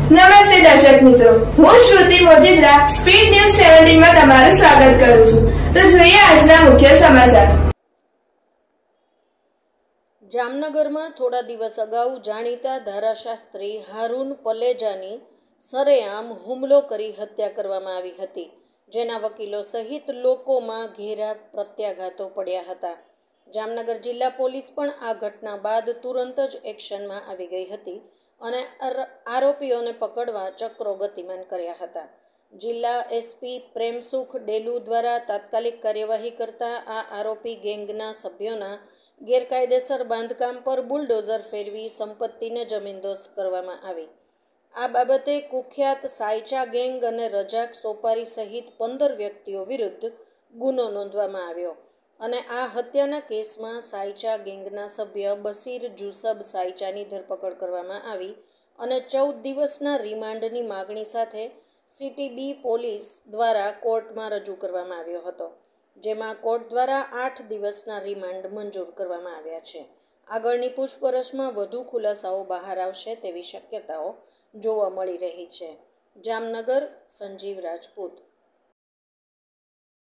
નમસ્તે દર્શક મિત્રો, હું શ્રુતિ મોજીદ્રા સ્પીડ ન્યૂઝ 17 માં તમારું સ્વાગત કરું છું. તો જોઈએ આજના મુખ્ય સમાચાર. જામનગરમાં થોડા દિવસ અગાઉ જાણીતા ધારાશાસ્ત્રી હારૂન પલેજાની સરેઆમ હુમલો કરી હત્યા કરવામાં આવી હતી, જેના વકીલો સહિત લોકોમાં ઘેરા પ્રત્યાઘાતો પડ્યા હતા. જામનગર જિલ્લા પોલીસ પણ આ ઘટના બાદ તુરંત જ એક્શનમાં આવી ગઈ હતી અને આરોપીઓને પકડવા ચક્રો ગતિમાન કર્યા હતા. જિલ્લા એસપી પ્રેમસુખ ડેલુ દ્વારા તાત્કાલિક કાર્યવાહી કરતા આ આરોપી ગેંગના સભ્યોના ગેરકાયદેસર બાંધકામ પર બુલડોઝર ફેરવી સંપત્તિને જમીનદોસ્ત કરવામાં આવી. આ બાબતે કુખ્યાત સાયચા ગેંગ અને રજાક સોપારી સહિત 15 વ્યક્તિઓ વિરુદ્ધ ગુનો નોંધવામાં આવ્યો અને આ હત્યાના કેસમાં સાયચા ગેંગના સભ્ય બશીર જુસબ સાયચાની ધરપકડ કરવામાં આવી અને 14 દિવસના રિમાન્ડની માગણી સાથે સીટીબી પોલીસ દ્વારા કોર્ટમાં રજૂ કરવામાં આવ્યો હતો, જેમાં કોર્ટ દ્વારા 8 દિવસના રિમાન્ડ મંજૂર કરવામાં આવ્યા છે. આગળની પૂછપરછમાં વધુ ખુલાસાઓ બહાર આવશે તેવી શક્યતાઓ જોવા મળી રહી છે. જામનગર, સંજીવ રાજપૂત.